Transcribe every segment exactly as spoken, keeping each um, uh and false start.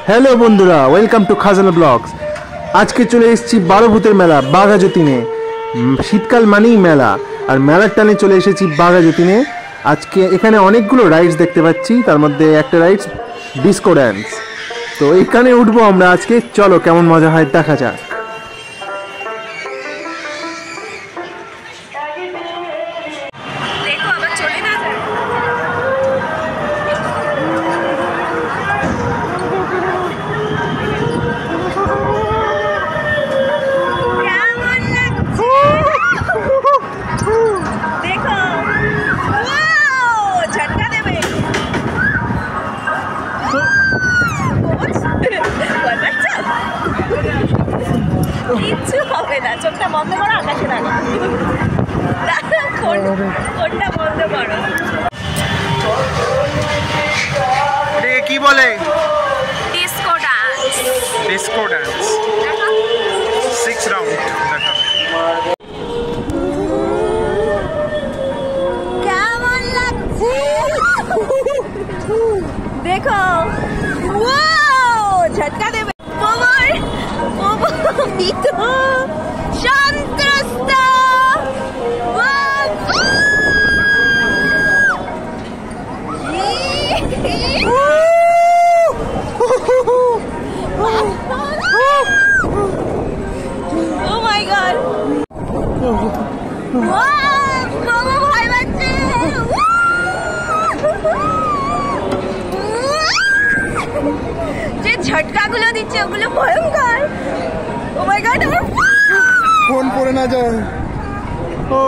Hello बंधुरा welcome to खाजाना blogs. आज के चले एसेছি बारो भूतेर मेला बाघाजतीने। शीतकाल मानेই मेला और मेलार टाने चले एसेছি बाघाजतीने। आज के एखाने अनेकगुलो राइड्स देखते पाচ্ছি, तार मध्य एकटा राइड्स डिस्को डांस। तो एखाने उठबो आमरा आज के। चलो केमन मजा हय देखा जाक। কিচ্ছু হবে না, চোখটা বন্ধ করো, আকাশে রাখো, কোনটা বন্ধ করো। এটাকে কি বলে? Disco dance. Disco dance six round দেখা। কেমন লাগছে দেখো। ওয়াও, ঝটকা দেবে। ওমর ওমর তো শান্তস্ত। Oh my god! Wow! Mama ভয় পাচ্ছে। যে ঝটকাগুলো দিচ্ছে ওগুলো ভয়ঙ্কর। Oh my god! ফোন পড়ে না যায়। ও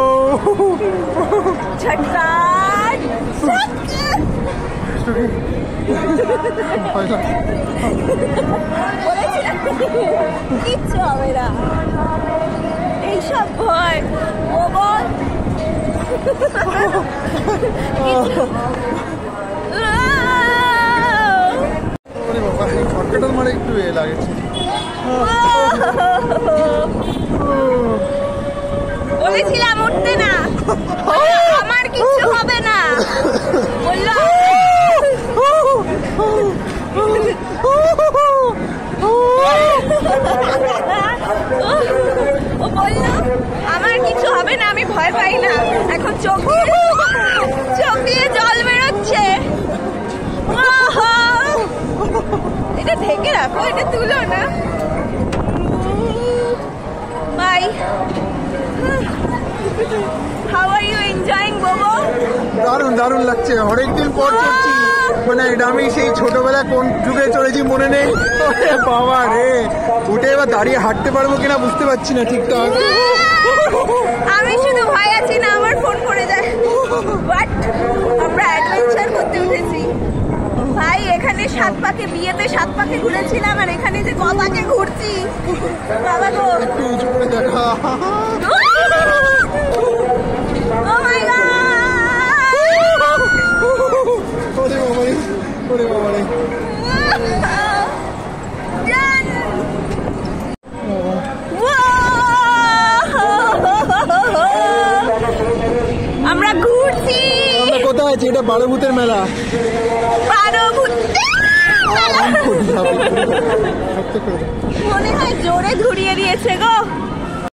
ঝটকা কিচ্ছু হবে না, এইসব ভয় ও বল। খটখটার মারে একটু এ লাগে। বলেছিলাম উঠতে না, আমার কিছু হবে না বললো। ও বললো আমার কিছু হবে না, আমি ভয় পাই না। এখন চোখ দিয়ে চোখ দিয়ে জল বেরোচ্ছে। এটা ঢেকে রাখো, এটা তুলো না। Bye. How are you enjoying, Bobo? দারুণ দারুণ লাগছে। অনেকদিন পর করছি, মানে আমি সেই ছোটবেলা কোন যুগে চলেছি মনে নেই। বাবা রে, উঠে এবার দাঁড়িয়ে হাঁটতে পারবো কিনা বুঝতে পারছি না ঠিকঠাক। আমি শুধু ভয় আছি না আমার ফোন পড়ে যায়। বাট আমরা অ্যাডভেঞ্চার করতে উঠেছি ভাই। এখানে সাত পাকে, বিয়েতে সাত পাকে ঘুরেছিলাম, আর এখানে যে ক পাকে ঘুরছি। বাবা গো, একটু উঁচু করে দেখা। Oh my god! ওরে বাবা রে, ওরে বাবা রে। আমরা ঘুরছি। আমরা কোথায় আছি? এটা বারো ভূতের মেলা। বারো ভূতের মেলা মনে হয় জোরে ঘুরিয়ে দিয়েছে গো।